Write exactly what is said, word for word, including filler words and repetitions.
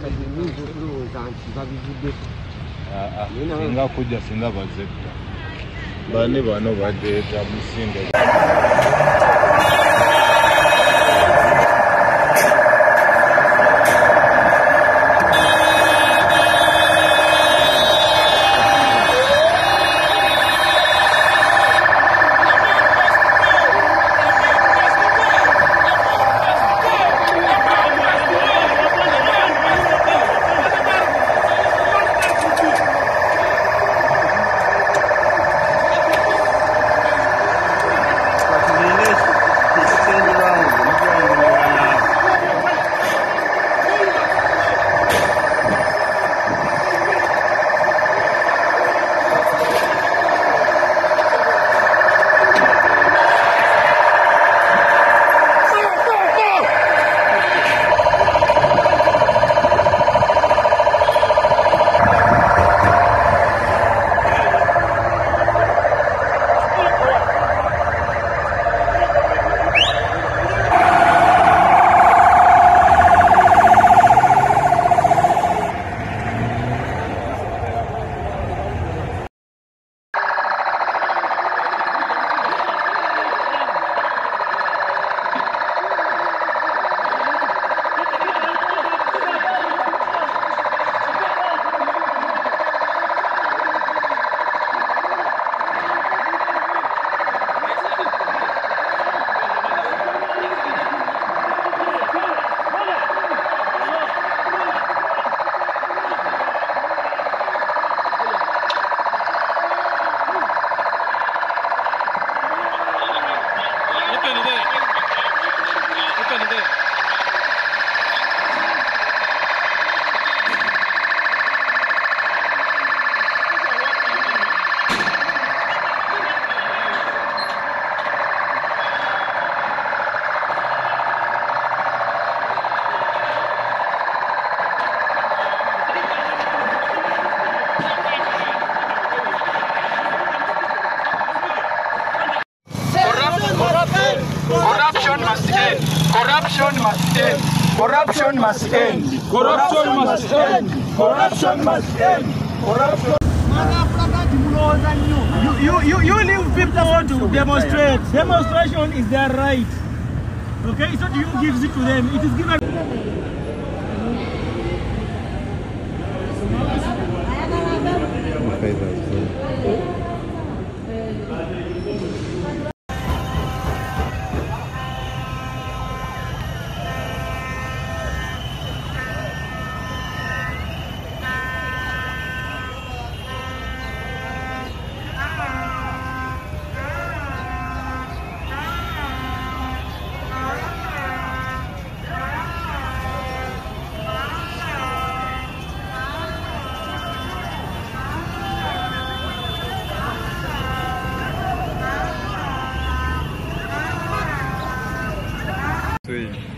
singa kujja singa bazetta bane bano badeeta musinde Corruption must end. Corruption must end. Corruption must end. Corruption must end. Corruption. You, you, you, you leave people want to demonstrate. Demonstration is their right. Okay, it's not you gives it to them. It is given. Sí.